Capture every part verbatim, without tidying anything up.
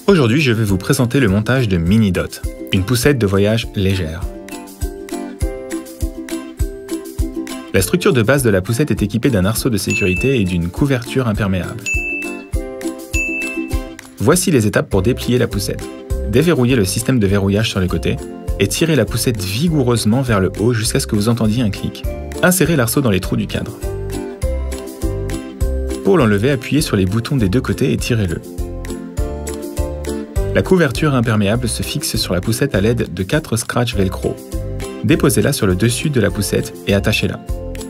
Aujourd'hui, je vais vous présenter le montage de Mini Dot, une poussette de voyage légère. La structure de base de la poussette est équipée d'un arceau de sécurité et d'une couverture imperméable. Voici les étapes pour déplier la poussette. Déverrouillez le système de verrouillage sur les côtés et tirez la poussette vigoureusement vers le haut jusqu'à ce que vous entendiez un clic. Insérez l'arceau dans les trous du cadre. Pour l'enlever, appuyez sur les boutons des deux côtés et tirez-le. La couverture imperméable se fixe sur la poussette à l'aide de quatre scratchs velcro. Déposez-la sur le dessus de la poussette et attachez-la.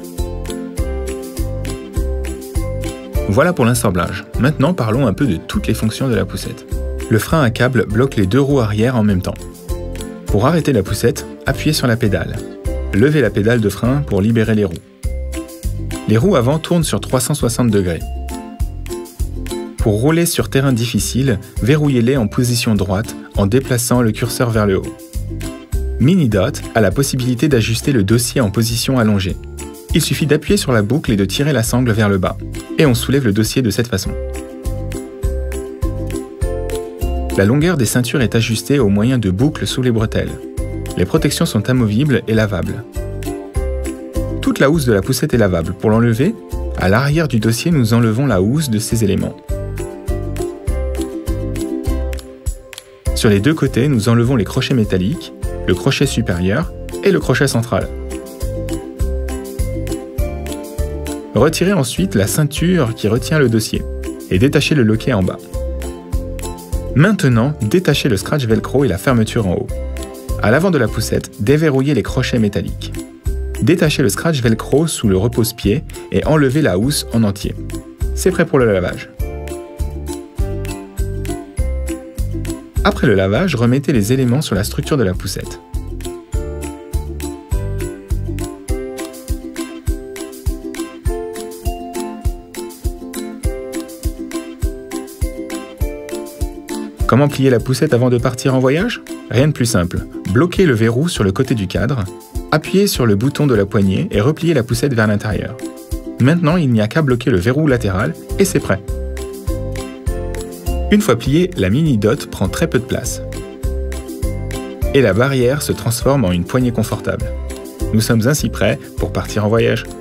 Voilà pour l'assemblage. Maintenant, parlons un peu de toutes les fonctions de la poussette. Le frein à câble bloque les deux roues arrière en même temps. Pour arrêter la poussette, appuyez sur la pédale. Levez la pédale de frein pour libérer les roues. Les roues avant tournent sur trois cent soixante degrés. Pour rouler sur terrain difficile, verrouillez-les en position droite en déplaçant le curseur vers le haut. Mini Dot a la possibilité d'ajuster le dossier en position allongée. Il suffit d'appuyer sur la boucle et de tirer la sangle vers le bas. Et on soulève le dossier de cette façon. La longueur des ceintures est ajustée au moyen de boucles sous les bretelles. Les protections sont amovibles et lavables. Toute la housse de la poussette est lavable. Pour l'enlever, à l'arrière du dossier, nous enlevons la housse de ces éléments. Sur les deux côtés, nous enlevons les crochets métalliques, le crochet supérieur et le crochet central. Retirez ensuite la ceinture qui retient le dossier et détachez le loquet en bas. Maintenant, détachez le scratch velcro et la fermeture en haut. À l'avant de la poussette, déverrouillez les crochets métalliques. Détachez le scratch velcro sous le repose-pied et enlevez la housse en entier. C'est prêt pour le lavage. Après le lavage, remettez les éléments sur la structure de la poussette. Comment plier la poussette avant de partir en voyage? Rien de plus simple. Bloquez le verrou sur le côté du cadre, appuyez sur le bouton de la poignée et repliez la poussette vers l'intérieur. Maintenant, il n'y a qu'à bloquer le verrou latéral et c'est prêt. Une fois pliée, la Mini Dot prend très peu de place. Et la barrière se transforme en une poignée confortable. Nous sommes ainsi prêts pour partir en voyage.